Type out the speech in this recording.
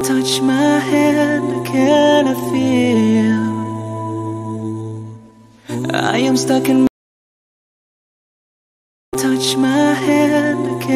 Touch my hand, can I feel? I am stuck in. Touch my hand, can